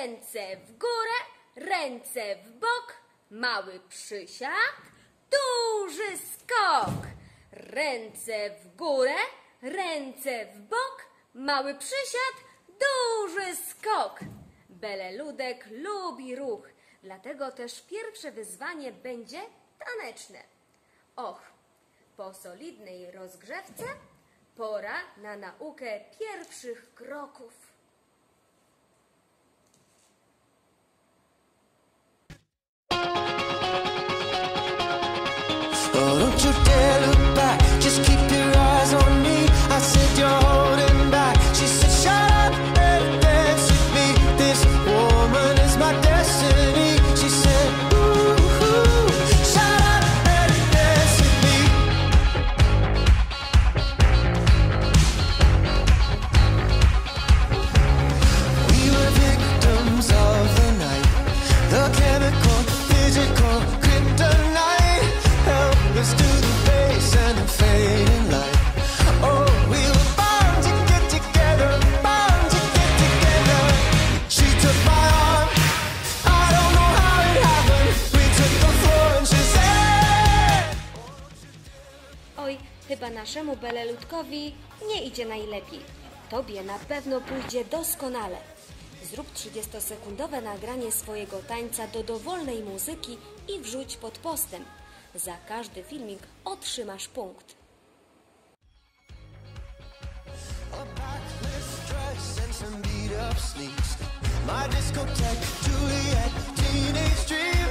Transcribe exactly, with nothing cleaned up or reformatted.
Ręce w górę, ręce w bok, mały przysiad, duży skok. Ręce w górę, ręce w bok, mały przysiad, duży skok. Beleludek lubi ruch, dlatego też pierwsze wyzwanie będzie taneczne. Och, po solidnej rozgrzewce pora na naukę pierwszych kroków. Oh, don't you dare look back, just keep your eyes on me. I said you're holding back. She said shut up and dance with me. This woman is my destiny. She said ooh, ooh, shut up and dance with me. We were victims of the night, the chemical, physical kryptonite. Let's do the bass and the fading light. Oh, we were bound to get together, bound to get together. She took my arm, I don't know how it happened. We took the floor and she said. Oj, chyba naszemu Beleludkowi nie idzie najlepiej. Tobie na pewno pójdzie doskonale. Zrób trzydziestosekundowe nagranie swojego tańca do dowolnej muzyki i wrzuć pod postem. Za każdy filmik otrzymasz punkt. A backless dress and some beat up sneaks. My discotheque, Juliet, teenage dream.